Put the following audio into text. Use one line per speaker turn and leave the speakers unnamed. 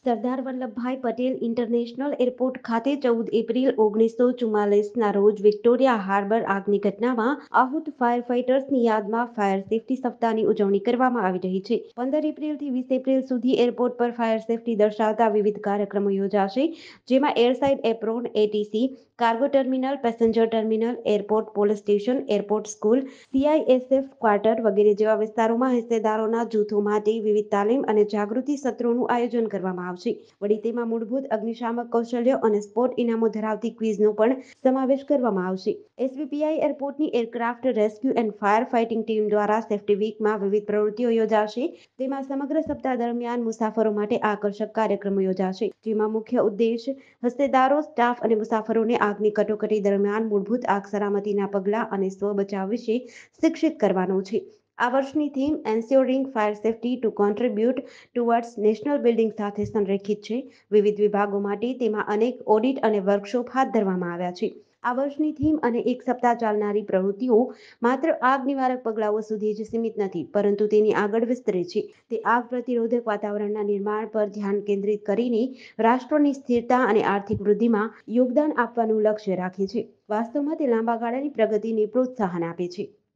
સરદાર Vallabhbhai Patel international airport ખાતે 14 April 1944ના રોજ Victoria harbour આગની ઘટનામાં આહુત ફાયર ફાઇટર્સની યાદમાં ફાયર સેફટી સપ્તાહની ઉજવણી કરવામાં આવી રહી છે. 15 એપ્રિલથી 20 એપ્રિલ સુધી એરપોર્ટ પર ફાયર સેફટી દર્શાવતા વિવિધ કાર્યક્રમો યોજાશે, જેમાં airside apron, A T C, cargo terminal, passenger terminal, airport police station, airport school, C I S F quarter વગેરે જેવા વિસ્તારોમાં હિસ્સેદારોના જૂથો માટે વિવિધ તાલીમ અને જાગૃતિ સત્રોનું આયોજન કરવામાં આવશે. વળી તેમાં મૂળભૂત અગ્નિશામક કૌશલ્યો અને સ્પોટ ઇનામો ધરાવતી ક્વિઝનો પણ સમાવેશ કરવામાં આવશે. એસવીપીઆઈ એરપોર્ટની aircraft rescue and fire fighting team દ્વારા સેફટી વીકમાં વિવિધ પ્રવૃત્તિઓ યોજાશે. તેમાં સમગ્ર સપ્તાહ દરમિયાન મુસાફરો માટે આકર્ષક કાર્યક્રમો યોજાશે, જેમાં મુખ્ય ઉદ્દેશ હિસ્સેદારો, સ્ટાફ અને મુસાફરોને આગની કટોકટી દરમિયાન મૂળભૂત આગ સલામતીના પગલાં અને સ્વ બચાવ વિશે શિક્ષિત કરવાનો છે. આ વર્ષની theme ensuring fire safety to contribute towards national building સાથે સંરેખિત છે. વિવિધ વિભાગો માટે તેમાં અનેક ઓડિટ અને વર્કશોપ હાથ ધરવામાં આવ્યા છે. આ વર્ષની થીમ અને એક સપ્તાહ ચાલનારી પ્રવૃત્તિઓ માત્ર આગ નિવારક પગલાઓ સુધી જ સીમિત નથી, પરંતુ તેની આગળ વિસ્તરે છે. તે આગ પ્રતિરોધક વાતાવરણના નિર્માણ પર ધ્યાન કેન્દ્રિત કરીને રાષ્ટ્રની સ્થિરતા અને આર્થિક વૃદ્ધિમાં યોગદાન આપવાનું લક્ષ્ય રાખે છે. વાસ્તવમાં તે લાંબા ગાળાની પ્રગતિને પ્રોત્સાહન આપે છે.